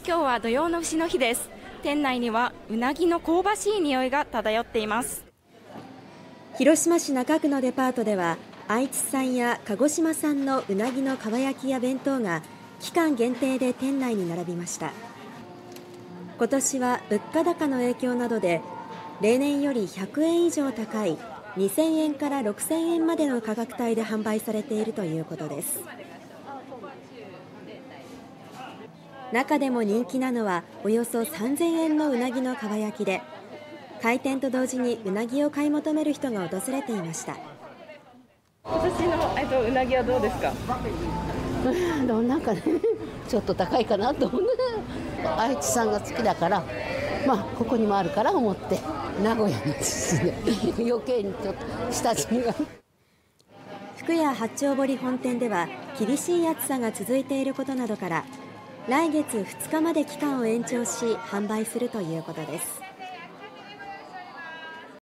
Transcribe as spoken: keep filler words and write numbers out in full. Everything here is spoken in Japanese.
今日は土用の丑の日です。店内にはうなぎの香ばしい匂いが漂っています。 広島市中区のデパートでは、愛知産や鹿児島産のうなぎのかば焼きや弁当が期間限定で店内に並びました。今年は物価高の影響などで例年よりひゃくえん以上高いにせんえんからろくせんえんまでの価格帯で販売されているということです。中でも人気なのはおよそさんぜんえんのうなぎのかば焼きで、開店と同時にうなぎを買い求める人が訪れていました。 今年の、えっと、うなぎはどうですか？ どうなんかね、ちょっと高いかなと思うね。愛知産が好きだから、まあここにもあるから思って名古屋のですね、余計にちょっと親しみが。 福屋八丁堀本店では厳しい暑さが続いていることなどから、来月ふつかまで期間を延長し販売するということです。